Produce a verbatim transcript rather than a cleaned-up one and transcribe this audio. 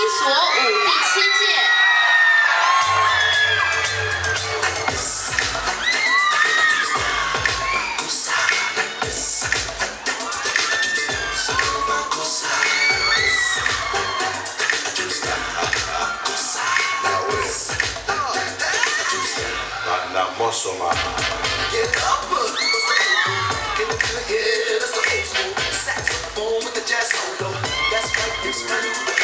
所舞第七届。 Muscle man. Get up, can you feel it? Yeah, that's the old school saxophone with the jazz solo. That's right, it's running.